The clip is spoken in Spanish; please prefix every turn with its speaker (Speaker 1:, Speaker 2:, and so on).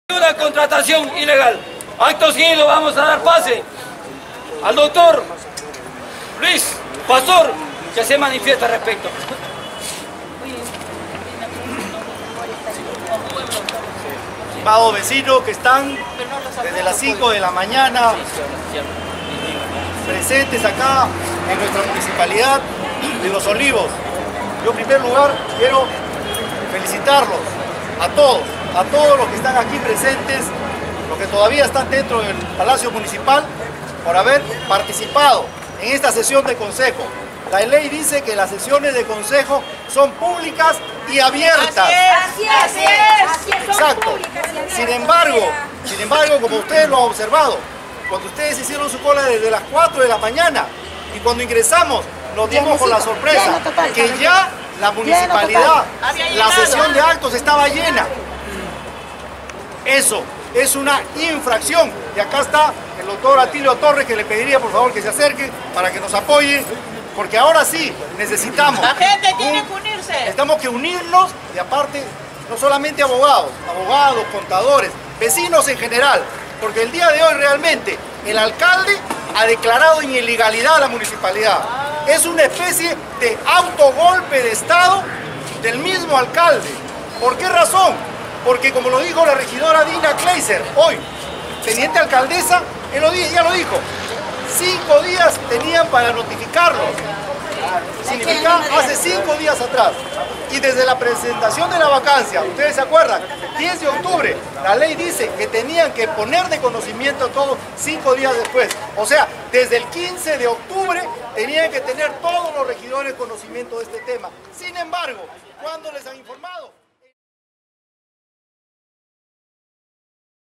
Speaker 1: Una contratación ilegal. Acto seguido vamos a dar pase al doctor Luis Pastor, que se manifiesta al respecto.
Speaker 2: Estimados vecinos que están desde las 5 de la mañana presentes acá en nuestra municipalidad de Los Olivos. Yo en primer lugar quiero felicitarlos a todos los que están aquí presentes, los que todavía están dentro del Palacio Municipal, por haber participado en esta sesión de consejo. La ley dice que las sesiones de consejo son públicas y abiertas.
Speaker 3: Así es.
Speaker 2: Exacto. Sin embargo, como ustedes lo han observado, cuando ustedes hicieron su cola desde las 4 de la mañana y cuando ingresamos nos dimos con la sorpresa que ya la municipalidad, la sesión de actos estaba llena. Eso es una infracción. Y acá está el doctor Atilio Torres, que le pediría por favor que se acerque para que nos apoye, porque ahora sí necesitamos.
Speaker 3: La gente tiene que unirse.
Speaker 2: Tenemos que unirnos y aparte, no solamente abogados, contadores, vecinos en general, porque el día de hoy realmente el alcalde ha declarado en ilegalidad a la municipalidad. Es una especie de autogolpe de Estado del mismo alcalde. ¿Por qué razón? Porque como lo dijo la regidora Dina Kleiser, hoy, teniente alcaldesa, ya lo dijo, 5 días tenían para notificarlo. Significa hace 5 días atrás. Y desde la presentación de la vacancia, ustedes se acuerdan, 10 de octubre, la ley dice que tenían que poner de conocimiento todo 5 días después. O sea, desde el 15 de octubre tenían que tener todos los regidores conocimiento de este tema. Sin embargo, ¿cuándo les han informado?